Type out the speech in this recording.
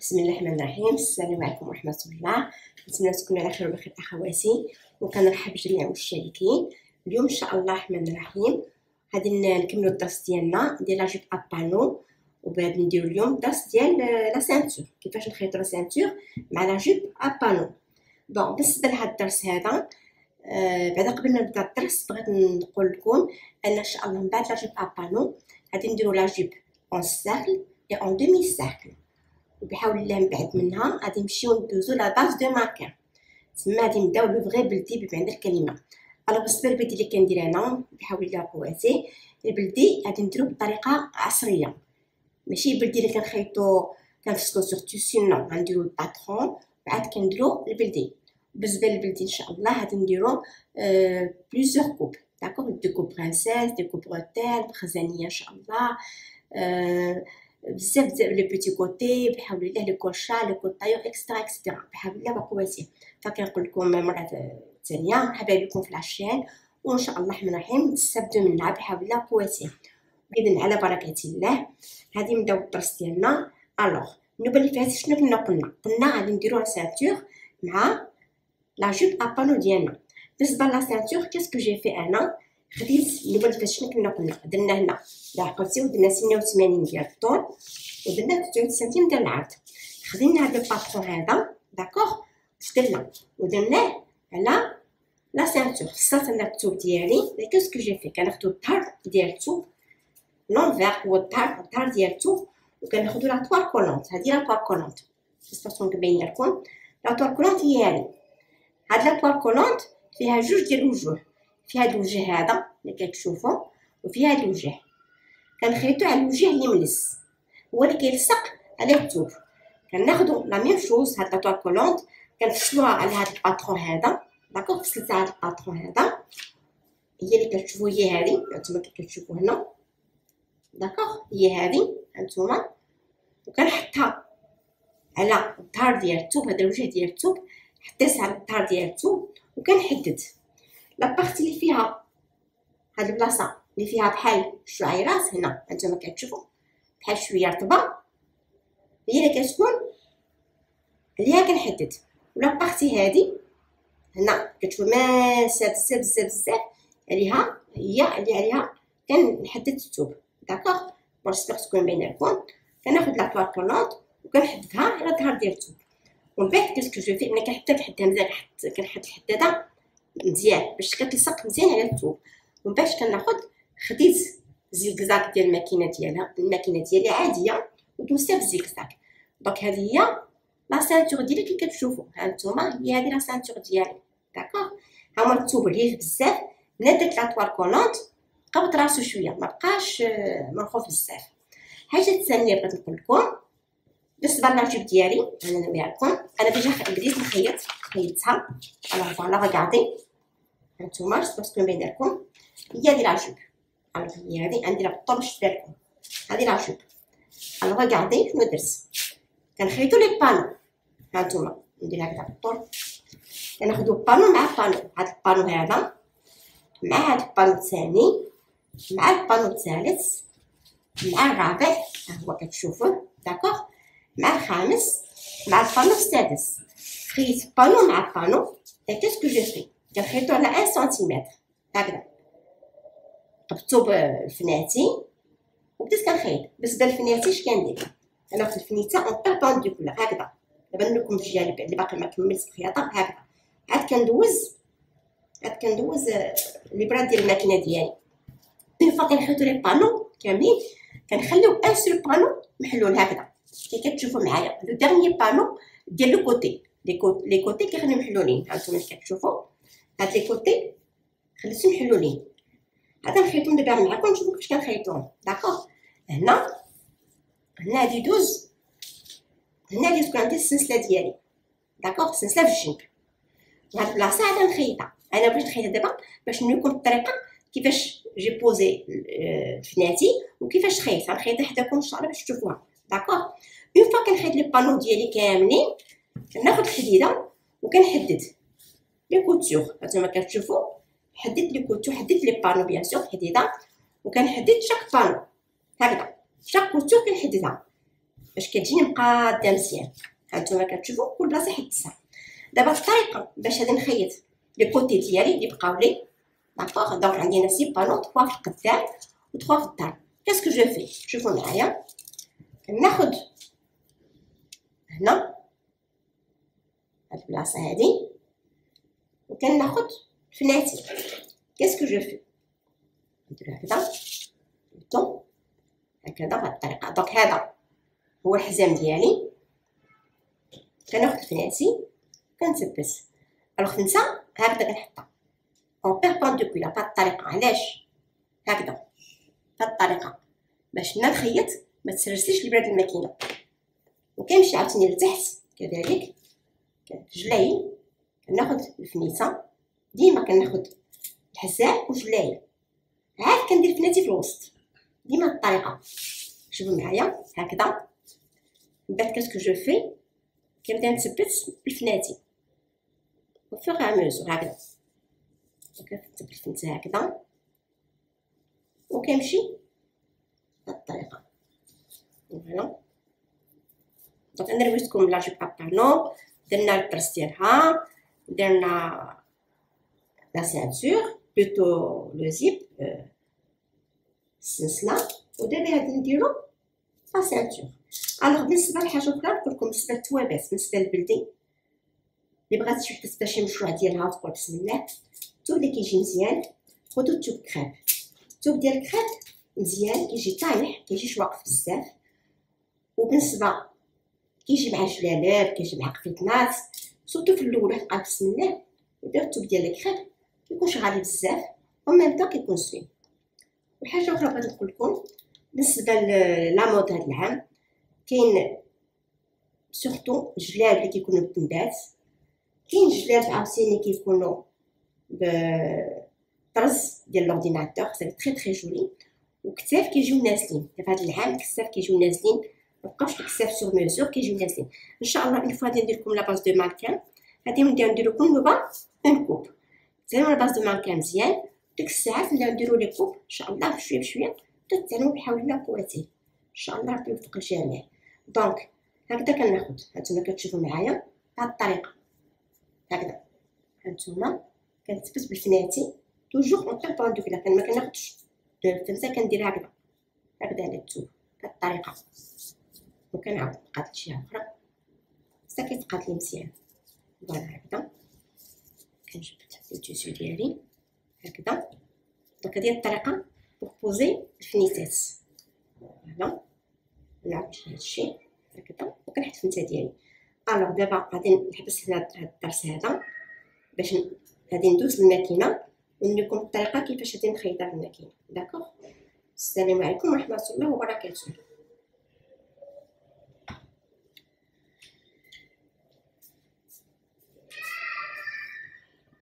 بسم الله الرحمن الرحيم. السلام عليكم ورحمه الله. نتمنى تكونوا على خير وبخير اخواتي، وكنرحب بجميع المشتركين. اليوم ان شاء الله الرحمن الرحيم غادي نكملوا الدرس ديالنا ديال لاجيب ابانو، وبغيت نديروا اليوم الدرس ديال لا سانتور، كيفاش نخيطوا لا سانتور مع لاجيب ابانو. بون بالنسبه لهذا الدرس هذا بعدا قبل ما نبدا الدرس بغيت نقول لكم ان ان شاء الله من بعد لاجيب ابانو غادي نديروا لاجيب اون سيركل اي اون دومي سيركل، وبحول الله من بعد منها غادي نمشيو ندوزو لا باز دو ماركر، تما غادي نبداو لو فغي بلدي بمعنى الكلمه. الوغ بالنسبه للبلدي اللي كندير انا بحول الله قواتي، البلدي غادي نديرو بطريقه عصريه، ماشي البلدي اللي كنخيطو كنفصلو سور توسي، نو غنديرو الباترون بعد كنديرو البلدي. بالنسبه للبلدي ان شاء الله غادي نديرو بليزيور كوب، داكوغ، دي كوب برانسيس، دي كوب روتيل بخزانيه ان شاء الله، بزاف لي بيتي كوتي بحول الله، لي كوشا، لي كوطايو اكسترا اكسترا بحول الله بقواتي. فكنقول لكم مره ثانيه مرحبا بكم في لاشين، وان شاء الله الرحمن الرحيم تستافدوا منها بحول الله بقواتي. اذا على بركه الله غادي نبداو الدرس ديالنا. الوغ النوبه اللي فاتت شنو قلنا غادي نديرو لا سانتور مع لا جوب ابانو ديالنا. بالنسبه لا سانتور كاسكو جي في انا خديت النوبه اللي فاتت شنو قلنا درنا هنا عقلتي ودرنا 86 ديال الطول ودرنا 9 سنتيم ديال العرض. خدينا هذا الباترون هذا داكوغ ودرناه على لا سانتور. خصات انا الثوب ديالي كاسكو جي في كناخدو الظهر ديال الثوب لونفير، هو الظهر ديال الثوب، وكناخدو لا طوال كولونت. هذه لا طوال كولونت باش كنبين لكم. لا طوال كولونت هي هاد لا طوال كولونت فيها جوج ديال الوجوه، في هاد الوجه هذا اللي كتشوفوا وفي هاد الوجه كنخيطو على الوجه اللي ملس هو اللي كيلصق على الثوب. كناخدو لا ميم شوز هاد لا طوال كولونت كنفصلوها على هاد الباترون هذا، داكوغ. فصلت هاد الباترون هذا هي اللي كتشوفوا، هي هادي نتوما كتشوفوا هنا، داكوغ، هي هادي هانتوما، وكنحطها على الظهر ديال الثوب. هذا الوجه ديال الثوب حطيت على الظهر ديال الثوب وكنحدد لا بارتي اللي فيها هاد البلاصه اللي فيها بحال الشعيرات هنا هانتوما كتشوفوا بحال شويه رطبه، هي اللي كتكون عليها كنحدد. ولا بارتي هادي هنا كتشوفوا ماسه بزاف عليها، هي اللي عليها كنحدد الثوب، داكوغ. بورسبيغ تكون باينه لكم. كناخذ لا طوال كولونط وكنحددها على الظهر ديال الثوب، ومن بعد كاسكو جو في انا كنحدها مزيان، كنحط الحداده مزيان باش كتلصق مزيان على الثوب. ومن بعد كناخذ خديت زيكزاك ديال الماكينه ديالي عاديه ودوزتها بالزيكزاك. دونك هذه هي لا سانتور ديالي كي كتشوفوا هانتوما، هي هذه لا سانتور ديالي، داكوغ. ها هو الثوب ريف بزاف، ملي درت لا طوال كولونط قبض راسو شويه، ما بقاش مرخوف بزاف. حاجه الثانيه بغيت نقول لكم بالنسبه للاجيب ديالي، انا نوريها لكم. انا ديجا بديت خيطتها على فوالا غادي هانتوما باش تكون باينه لكم. هي هذه لاجيب، هي هذه عندي بالطول باش تبان لكم. هذه لاجيب غادي شنو درت؟ كنخيطو لي بانو هانتوما، ندير هكذا بالطول، كناخدو بانو مع بانو، هاد البانو هذا مع هاد البانو الثاني مع البانو الثالث مع الرابع، ها هو كتشوفوه، داكوغ، مع الخامس مع البانو السادس. خيط بانو مع بانو. كاسكو جو في كنخيطو على 1 سنتيمتر هكذا، قبطو بالفناتي وبديت كنخيط. بالنسبه للفنياتي اش كندير؟ كناخد الفنيته اون بيربونديكولار هكذا، دابا نوريكم في الجانب اللي باقي ما كملتش الخياطه هكذا. عاد كندوز الابره ديال الماكينه ديالي. اون فوا كنخيطو لي بانو كاملين كنخليو ان سول بانو محلول هكذا كي كتشوفوا معايا. لو ديرني بانو ديال لو كوتي، لي كوتي كيخليو محلولين، هانتوما كتشوفوا هاد لي كوتي خليتهم محلولين. هذا نخيطهم دابا معكم نشوفوا كيفاش كنخيطوهم، داكوغ. هنا غادي يدوز، هنا غادي تكون عندي السلسله ديالي، داكوغ، السلسله في الجنب. وهاد البلاصه انا نخيطها، انا بغيت نخيطها دابا باش نوريكم الطريقه كيفاش جي بوزي الفناتي وكيفاش خيط. غنخيطها حداكم ان شاء الله باش تشوفوها، داكوغ. اون فوا كنخيط لي بانو ديالي كاملين كناخد الحديده وكنحدد لي كوتور، هانتوما كتشوفوا حددت لي كوتور، حددت لي بانو بيان سور حديده، وكنحدد شاك بانو هكذا، شاك كوتور كنحددها. باش كتجيني مقاده مزيان. هانتوما كتشوفوا كل بلاصه حدتها. دابا الطريقه باش غادي نخيط لي كوتي ديالي اللي بقاو لي، داكوغ. دونك عندنا 6 بانو، 3 في القدام و 3 في الدار. كاسكو جو في، شوفوا معايا. كناخد هنا هاد البلاصه هادي وكناخد فناتي. كاسكو جو في، ندير هكذا بطون هكذا بهاد الطريقه. دونك هذا هو الحزام ديالي، كناخد فناتي كنثبت. الخنسه هكذا كنحطها اون بيربونديكولار بهاد الطريقه. علاش هكذا؟ بهاد الطريقه باش ملي نخيط ما تسرسليش البراد الماكينه. وكنمشي عاوتاني لتحت كذلك جلاي، كناخد الفنيسه، ديما كناخد الحزام وجلاي، عاد كندير فناتي في الوسط ديما هاد الطريقه. شوفوا معايا هكذا. من بعد كاسكو جو في، كنبدا نثبت الفناتي وفوق ميزور هكذا. كنثبت الفنته هكذا وكنمشي بهاد الطريقه. فوالا. دونك انا رويتكم لا جوب بابانو، درنا الطرس ديالها، درنا لا سانتور بلوتو لو زيب السلسله، ودابا غادي نديرو لا سانتور. الوغ بالنسبه لحاجه اخرى نقولكم، بالنسبه للتوابات، بالنسبه للبلدي اللي بغات شي وحده تبدا شي مشروع ديالها وتقول بسم الله، الثوب اللي كيجي مزيان خدو الثوب كريب. الثوب ديال الكريب مزيان كيجي طايح، كيجيش واقف بزاف، وبالنسبه كيجي مع الجلالاب، كيجي مع قفيطنات، سورتو في الاول واحد قال بسم الله ودار الثوب ديال الكريب كيكونش غالي بزاف وميم طون كيكون زوين. وحاجه اخرى بغيت نقول لكم بالنسبه لا مود هذا العام، كاين سورتو الجلاب اللي كيكونوا بالتندات، كاين جلاب عاوتاني كيكونوا بطرز ديال لورديناتور سي تري تري جولي، وكتاف كيجيو نازلين. دابا هذا العام الكتاف كيجيو نازلين، مابقاوش الكتاف سور ميزور، كيجيو نازلين. ان شاء الله اون فوا غادي ندير لكم لا باز دو مانكان، غادي نبداو نديرو كل نوبه اون كوب. تعلموا لا باز دو مانكان مزيان، ديك الساعات نبداو نديرو لي كوب ان شاء الله بشويه بشويه، تتعلموا بحول الله وقوته ان شاء الله. ربي يوفق الجميع. دونك هكذا كناخد، هانتوما كتشوفوا معايا بهاد الطريقه هكذا. هانتوما كنثبت بالفناتي توجور اون بيربونديكولار، ما كناخدش الفنسه، كندير هكذا هكذا على الثوب بهاد الطريقه. وكنعاود قادت شي اخرى حتى كيتقاد لي مزيان. فوالا هكذا كنجبد التيسو ديالي هكذا. دونك هادي الطريقه بوغ بوزي الفنيسات. فوالا نعاود هادشي هكذا وكنحط الفنته ديالي. الوغ دابا غادي نحبس هاد الدرس هذا باش غادي ندوز للماكينه ونوريكم لكم الطريقه كيفاش غادي نخيطها في الماكينه. داكوغ. السلام عليكم ورحمه الله وبركاته.